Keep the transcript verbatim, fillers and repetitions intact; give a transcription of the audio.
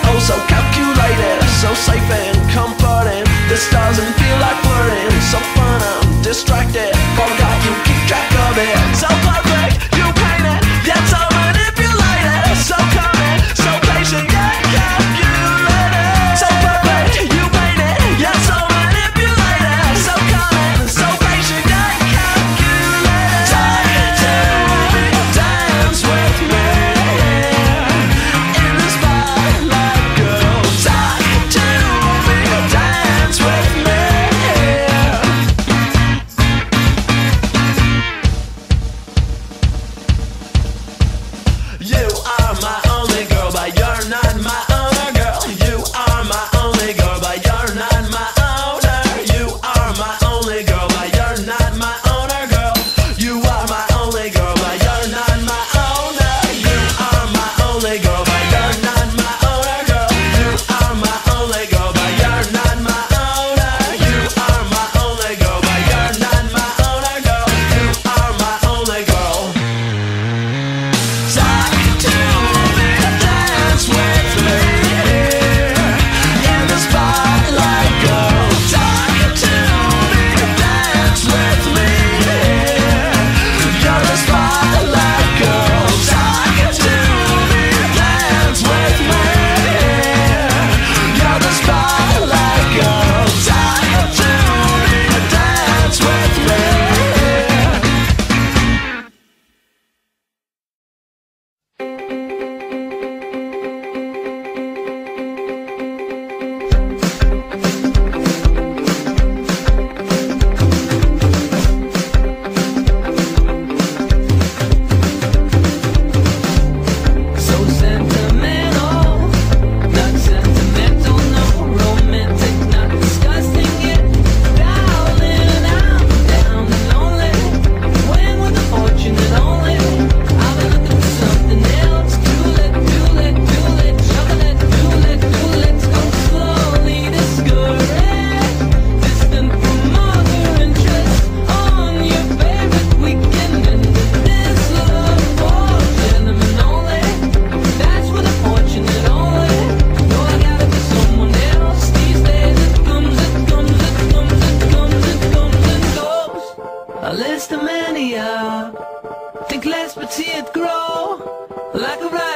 oh so calculated, so safe and comforting. This doesn't feel like flirting, so fun I'm distracted. Forgot you keep track of it. So perfect, you paint it, yet so manipulated. So kind, so patient, yet calculated. So perfect, you paint it, yet so manipulated. So kind, so patient, yet calculated. Talk to me, dance with me in the spotlight, girl. Talk to me, dance with me. You are my only girl, but you're not my owner, girl. You are my only girl, but you're not my owner. You are my only girl, but you're not my owner, girl. You are my only girl, but you're not my owner. You are my only girl, but you're not my owner, girl. You are my only girl, but you're not my owner. You are my only girl, but you're not my owner, girl. You are my only girl. Talk to me, dance with me in the spotlight, girl. Talk to me, dance with me. You're the spotlight, girl. Talk to me, dance with me. You're the spotlight, girl. Talk to me, dance with me. So sentimental, not sentimental, no romantic, not disgusting yet. Darling, I'm down and lonely. When with the fortunate only, I've been looking for something else. Do it, do it, do it, shovel it, do it, do let's go slowly. Discouraged, distant from other interests. On your favorite weekend, and this love for gentlemen only. That's for the fortunate only. No, I gotta be someone else these days. It comes, it comes, it comes, it comes, it comes and goes. A list of many, uh, think less but see it grow like a